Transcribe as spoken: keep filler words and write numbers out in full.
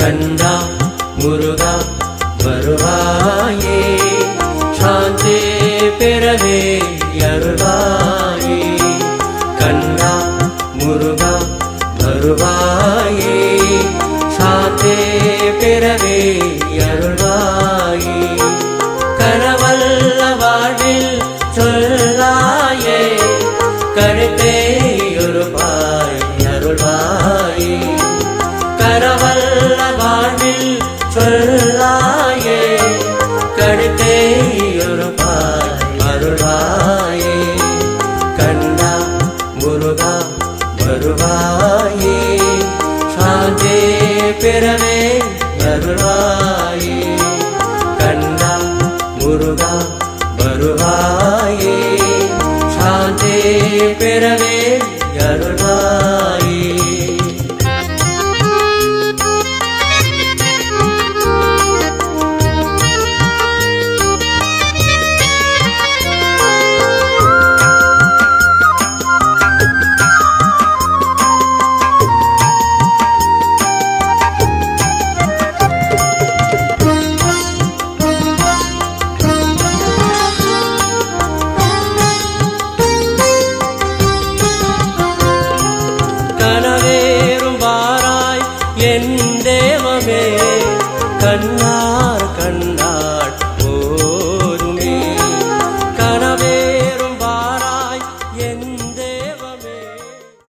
கண்டா முருகா வருவாயே சாந்தி பெறவே அருள்வாயே கண்டா முருகா வருவாயே சாந்தி பெறவே அருள்வாயே கரவல்ல வாழ்வில் சொல்லாயே கருத்தே ஒருபாய் அருள்வாயே கரவல்ல வாழ்வில் சொல்லாயே கருத்தே ஒருபாய் அருள்வாயே கண்டா முருகா வருவாயே சாந்தே பெறவே அருள்வாயே